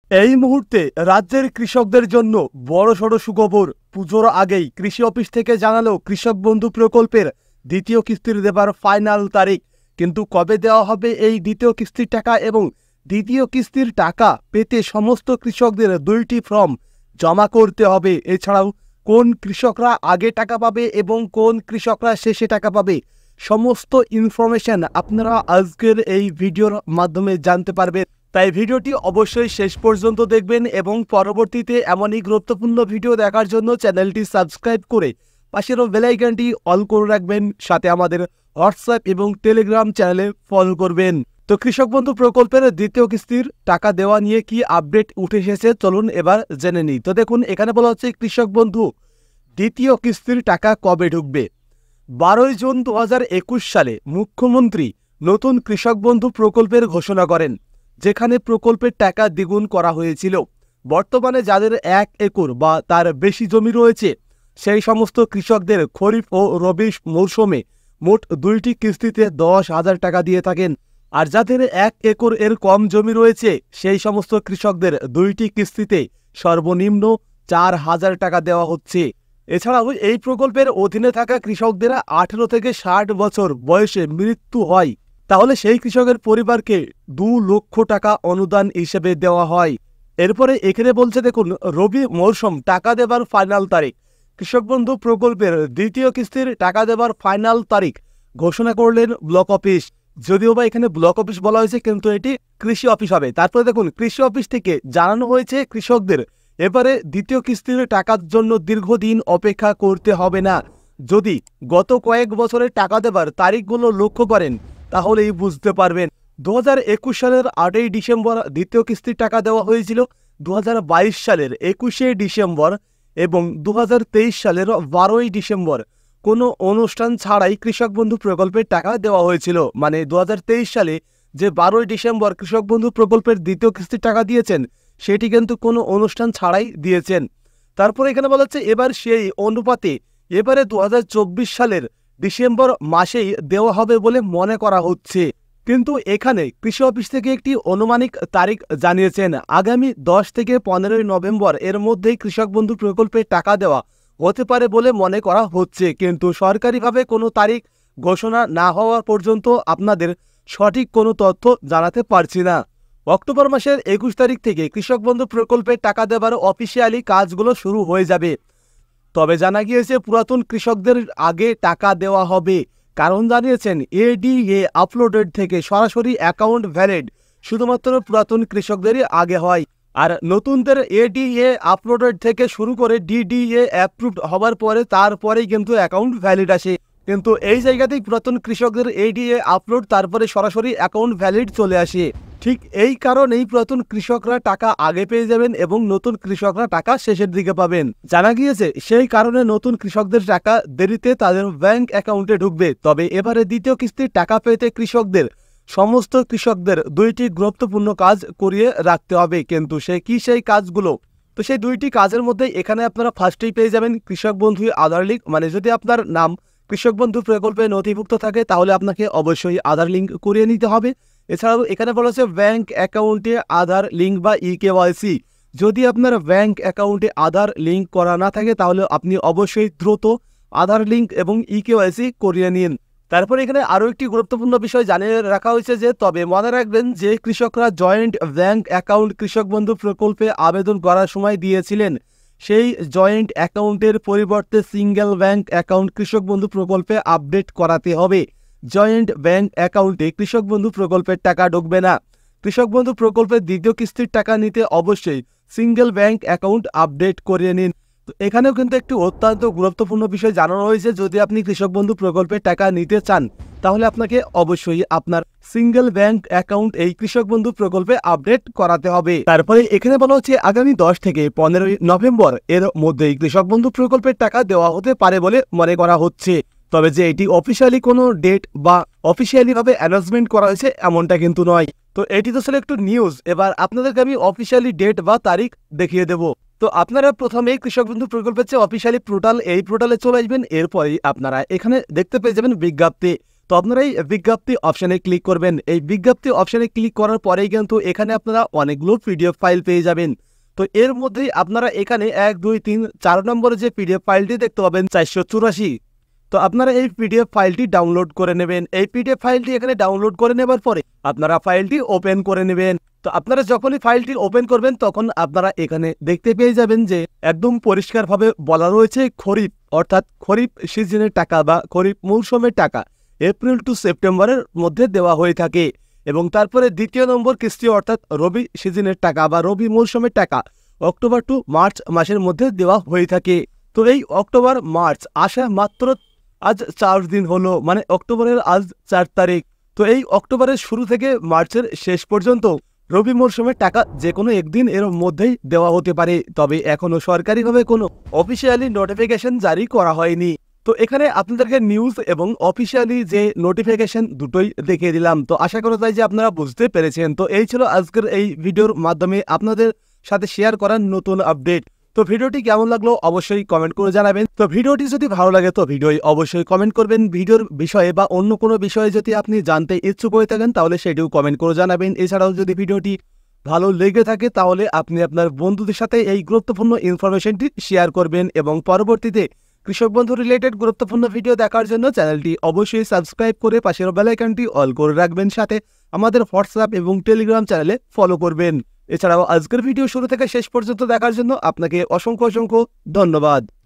এই মুহূর্তে রাজ্যের কৃষকদের জন্য বড়সড় সুখবর। পুজোর আগেই কৃষি অফিস থেকে জানালো কৃষক বন্ধু প্রকল্পের দ্বিতীয় কিস্তির দেবার ফাইনাল তারিখ। কিন্তু কবে দেওয়া হবে এই দ্বিতীয় কিস্তির টাকা এবং দ্বিতীয় কিস্তির টাকা পেতে সমস্ত কৃষকদের 2টি ফর্ম জমা করতে হবে। এছাড়াও কোন কৃষকরা আগে টাকা পাবে এবং কোন কৃষকরা শেষে টাকা পাবে, সমস্ত ইনফরমেশন আপনারা আজকের এই ভিডিওর মাধ্যমে জানতে পারবেন। তাই ভিডিওটি অবশ্যই শেষ পর্যন্ত দেখবেন এবং পরবর্তীতে এমনই গুরুত্বপূর্ণ ভিডিও দেখার জন্য চ্যানেলটি সাবস্ক্রাইব করে পাশের বেল আইকনটি অল করে রাখবেন। সাথে আমাদের হোয়াটসঅ্যাপ এবং টেলিগ্রাম চ্যানেলে ফলো করবেন। তো কৃষক বন্ধু প্রকল্পের দ্বিতীয় কিস্তির টাকা দেওয়া নিয়ে কি আপডেট উঠে এসেছে চলুন এবার জেনে নিই। তো দেখুন, এখানে বলা হচ্ছে কৃষক বন্ধু দ্বিতীয় কিস্তির টাকা কবে ঢুকবে। 12 জুন 2021 সালে মুখ্যমন্ত্রী নতুন কৃষক বন্ধু প্রকল্পের ঘোষণা করেন, যেখানে প্রকল্পের টাকা দ্বিগুণ করা হয়েছিল। বর্তমানে যাদের 1 একর বা তার বেশি জমি রয়েছে সেই সমস্ত কৃষকদের খরিফ ও রবি মৌসুমে মোট 2টি কিস্তিতে 10,000 টাকা দিয়ে থাকেন। আর যাদের 1 একর এর কম জমি রয়েছে সেই সমস্ত কৃষকদের 2টি কিস্তিতে সর্বনিম্ন 4,000 টাকা দেওয়া হচ্ছে। এছাড়াও এই প্রকল্পের অধীনে থাকা কৃষকদের 18 থেকে 60 বছর বয়সে মৃত্যু হয়, তাহলে সেই কৃষকের পরিবারকে 2 লক্ষ টাকা অনুদান হিসেবে দেওয়া হয়। এরপরে এখানে বলছে দেখুন, রবি মৌসুম টাকা দেবার ফাইনাল তারিখ। কৃষক বন্ধু প্রকল্পের দ্বিতীয় কিস্তির টাকা দেবার ফাইনাল তারিখ ঘোষণা করলেন ব্লক অফিস। যদিও বা এখানে ব্লক অফিস বলা হয়েছে কিন্তু এটি কৃষি অফিস হবে। তারপরে দেখুন, কৃষি অফিস থেকে জানানো হয়েছে কৃষকদের এবারে দ্বিতীয় কিস্তির টাকার জন্য দীর্ঘদিন অপেক্ষা করতে হবে না। যদি গত কয়েক বছরের টাকা দেবার তারিখগুলো লক্ষ্য করেন তাহলেই বুঝতে পারবেন। 2021 সালের 8ই ডিসেম্বর দ্বিতীয় কিস্তির টাকা দেওয়া হয়েছিল, 2022 সালের 21শে ডিসেম্বর এবং 2023 সালের 12ই ডিসেম্বর কোনো অনুষ্ঠান ছাড়াই কৃষক বন্ধু প্রকল্পের টাকা দেওয়া হয়েছিল। মানে 2023 সালে যে 12ই ডিসেম্বর কৃষক বন্ধু প্রকল্পের দ্বিতীয় কিস্তির টাকা দিয়েছেন সেটি কিন্তু কোনো অনুষ্ঠান ছাড়াই দিয়েছেন। তারপরে এখানে বলা হচ্ছে এবার সেই অনুপাতে এবারে 2024 সালের ডিসেম্বর মাসেই দেওয়া হবে বলে মনে করা হচ্ছে। কিন্তু এখানে কৃষি অফিস থেকে একটি অনুমানিক তারিখ জানিয়েছেন, আগামী 10 থেকে 15 নভেম্বর এর মধ্যেই কৃষক বন্ধু প্রকল্পে টাকা দেওয়া হতে পারে বলে মনে করা হচ্ছে। কিন্তু সরকারিভাবে কোনো তারিখ ঘোষণা না হওয়া পর্যন্ত আপনাদের সঠিক কোনো তথ্য জানাতে পারছি না। অক্টোবর মাসের 21 তারিখ থেকে কৃষক বন্ধু প্রকল্পে টাকা দেবার অফিসিয়ালি কাজগুলো শুরু হয়ে যাবে। তবে জানা গিয়েছে পুরাতন কৃষকদের আগে টাকা দেওয়া হবে, কারণ জানিয়েছেন এডিএ আপলোডেড থেকে সরাসরি অ্যাকাউন্ট ভ্যালিড শুধুমাত্র পুরাতন কৃষকদেরই আগে হয়। আর নতুনদের এডিএ আপলোডেড থেকে শুরু করে ডিডিএ অ্যাপ্রুভড হবার পরে তারপরেই কিন্তু অ্যাকাউন্ট ভ্যালিড আসে। কিন্তু এই জায়গাতেই পুরাতন কৃষকদের এডিএ আপলোড তারপরে সরাসরি অ্যাকাউন্ট ভ্যালিড চলে আসে। ঠিক এই কারণেই পুরাতন কৃষকরা টাকা আগে পেয়ে যাবেন এবং নতুন কৃষকরা টাকা শেষের দিকে পাবেন। জানা গিয়েছে সেই কারণে নতুন কৃষকদের টাকা দেরিতে তাদের ব্যাংক অ্যাকাউন্টে ঢুকবে। তবে এবারে দ্বিতীয় কিস্তির টাকা পেতে কৃষকদের সমস্ত কৃষকদের 2টি গুরুত্বপূর্ণ কাজ করিয়ে রাখতে হবে। কিন্তু সেই কাজগুলো, তো সেই 2টি কাজের মধ্যে এখানে আপনারা ফার্স্টেই পেয়ে যাবেন কৃষক বন্ধু আধার লিঙ্ক। মানে যদি আপনার নাম কৃষক বন্ধু প্রকল্পে নথিভুক্ত থাকে তাহলে আপনাকে অবশ্যই আধার লিঙ্ক করিয়ে নিতে হবে। এছাড়াও এখানে বলা হচ্ছে ব্যাংক অ্যাকাউন্টে আধার লিঙ্ক বা ইকেওয়াইসি। যদি আপনার ব্যাংক অ্যাকাউন্টে আধার লিঙ্ক করা না থাকে তাহলে আপনি অবশ্যই দ্রুত আধার লিঙ্ক এবং ইকেওয়াইসি করিয়ে নিন। তারপরে এখানে আরও একটি গুরুত্বপূর্ণ বিষয় জানিয়ে রাখা হয়েছে যে তবে মনে রাখবেন যে কৃষকরা জয়েন্ট ব্যাংক অ্যাকাউন্ট কৃষক বন্ধু প্রকল্পে আবেদন করার সময় দিয়েছিলেন সেই জয়েন্ট অ্যাকাউন্টের পরিবর্তে সিঙ্গেল ব্যাংক অ্যাকাউন্ট কৃষক বন্ধু প্রকল্পে আপডেট করাতে হবে। জয়েন্ট ব্যাংক অ্যাকাউন্টে কৃষক বন্ধু প্রকল্পের টাকা ঢুকবে না। কৃষক বন্ধু প্রকল্পের দ্বিতীয় কিস্তির টাকা নিতে অবশ্যই সিঙ্গেল ব্যাংক অ্যাকাউন্ট আপডেট করিয়ে নিন। তো এখানেও কিন্তু একটি অত্যন্ত গুরুত্বপূর্ণ বিষয় জানানো হয়েছে, যদি আপনি কৃষক বন্ধু প্রকল্পের টাকা নিতে চান তাহলে আপনাকে অবশ্যই আপনার সিঙ্গেল ব্যাংক অ্যাকাউন্ট এই কৃষক বন্ধু প্রকল্পে আপডেট করাতে হবে। তারপরে এখানে বলা হচ্ছে আগামী 10 থেকে 15 নভেম্বর এর মধ্যেই কৃষক বন্ধু প্রকল্পের টাকা দেওয়া হতে পারে বলে মনে করা হচ্ছে। তবে যে এটি অফিসিয়ালি কোনো ডেট বা অফিসিয়ালি ভাবে অ্যানাউন্সমেন্ট করা হয়েছে এমনটা কিন্তু নয়। তো এটি তো ছিল একটু নিউজ, এবার আপনাদেরকে আমি অফিসিয়ালি ডেট বা তারিখ দেখিয়ে দেব। তো আপনারা প্রথমে কৃষক বন্ধু প্রকল্পের যে অফিসিয়ালি পোর্টাল, এই পোর্টালে চলে আসবেন। এরপরেই আপনারা এখানে দেখতে পেয়ে যাবেন বিজ্ঞপ্তি। তো আপনারা এই বিজ্ঞপ্তি অপশানে ক্লিক করবেন। এই বিজ্ঞপ্তি অপশানে ক্লিক করার পরেই কিন্তু এখানে আপনারা অনেকগুলো পিডিএফ ফাইল পেয়ে যাবেন। তো এর মধ্যেই আপনারা এখানে 1, 2, 3, 4 নম্বরে যে পিডিএফ ফাইলটি দেখতে পাবেন 484। তো আপনারা এই পিডিএফ ফাইলটি ডাউনলোড করে নেবেন। এই পিডিএফ ফাইলটি এখানে ডাউনলোড করে নেবার পরে আপনারা ফাইলটি ওপেন করে নেবেন। তো আপনারা যখনই ফাইলটি ওপেন করবেন তখন আপনারা এখানে দেখতে পেয়ে যাবেন যে একদম পরিষ্কারভাবে বলা রয়েছে খরিফ, অর্থাৎ খরিফ সিজনের টাকা বা খরিফ মৌসুমের টাকা এপ্রিল টু সেপ্টেম্বরের মধ্যে দেওয়া হয়ে থাকে। এবং তারপরে দ্বিতীয় নম্বর কিস্তি অর্থাৎ রবি সিজনের টাকা বা রবি মৌসুমের টাকা অক্টোবর টু মার্চ মাসের মধ্যে দেওয়া হয়ে থাকে। তো এই অক্টোবর মার্চ আসা মাত্র আজ 4 দিন হলো, মানে অক্টোবরের আজ 4 তারিখ। তো এই অক্টোবরের শুরু থেকে মার্চের শেষ পর্যন্ত রবি মরশুমের টাকা যে কোনো একদিন এর মধ্যেই দেওয়া হতে পারে, তবে এখনো সরকারিভাবে কোনো অফিসিয়ালি নোটিফিকেশন জারি করা হয়নি। তো এখানে আপনাদেরকে নিউজ এবং অফিসিয়ালি যে নোটিফিকেশন দুটোই দেখিয়ে দিলাম। তো আশা করা যায় যে আপনারা বুঝতে পেরেছেন। তো এই ছিল আজকের এই ভিডিওর মাধ্যমে আপনাদের সাথে শেয়ার করার নতুন আপডেট। তো ভিডিওটি কেমন লাগলো অবশ্যই কমেন্ট করে জানাবেন। তো ভিডিওটি যদি ভালো লাগে তো ভিডিও অবশ্যই কমেন্ট করবেন। ভিডিওর বিষয়ে বা অন্য কোনো বিষয়ে যদি আপনি জানতে ইচ্ছুক হয়ে থাকেন তাহলে সেটিও কমেন্ট করে জানাবেন। এছাড়াও যদি ভিডিওটি ভালো লেগে থাকে তাহলে আপনি আপনার বন্ধুদের সাথে এই গুরুত্বপূর্ণ ইনফরমেশনটি শেয়ার করবেন এবং পরবর্তীতে কৃষক বন্ধু রিলেটেড গুরুত্বপূর্ণ ভিডিও দেখার জন্য চ্যানেলটি অবশ্যই সাবস্ক্রাইব করে পাশের বেল আইকনটি অল করে রাখবেন। সাথে আমাদের হোয়াটসঅ্যাপ এবং টেলিগ্রাম চ্যানেলে ফলো করবেন। এছাড়াও আজকের ভিডিও শুরু থেকে শেষ পর্যন্ত দেখার জন্য আপনাকে অসংখ্য ধন্যবাদ।